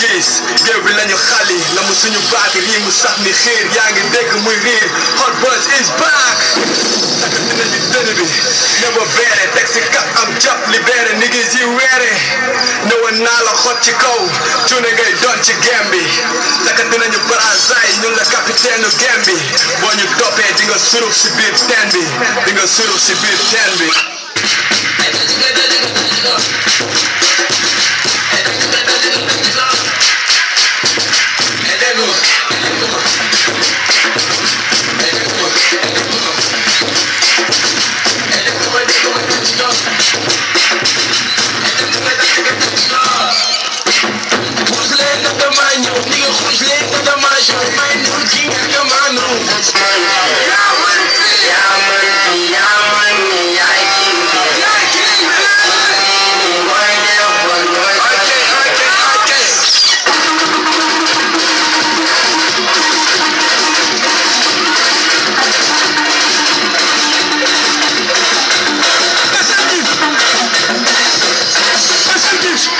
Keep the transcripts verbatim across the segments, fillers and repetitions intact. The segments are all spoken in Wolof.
gis géew bi lañu xali la mu suñu baati rii mu sax ni xiir yaa ngi dégg muy riir Hot Buzz is back takkati nañu dënn bi ne ba beere teg si kap am jàpp libéré niggas yi weere ne woon naa la xot ci kaw cuune ngay doon ci gem bi takkati nañu barasaay ñun la capitaine gem bi boo ñu toppee di nga surux si biir teen bi di nga surux si biir teen bi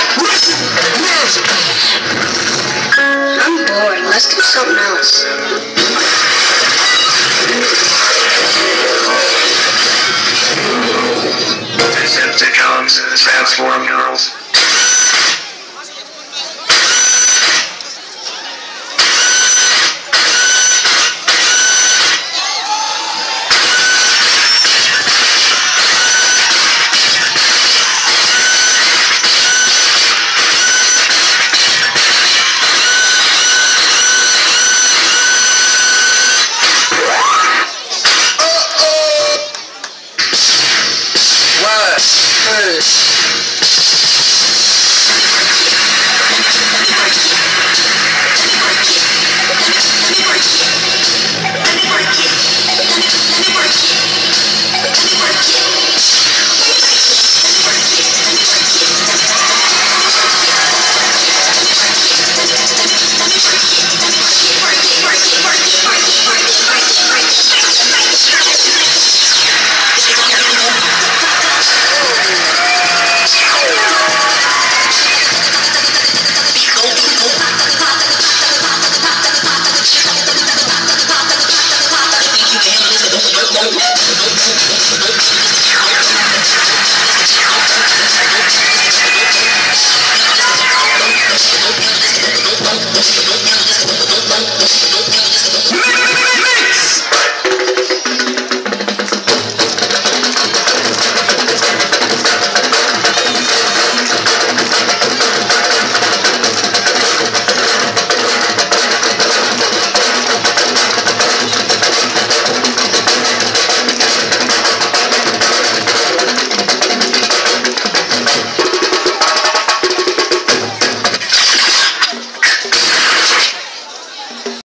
I'm bored. Let's do something else.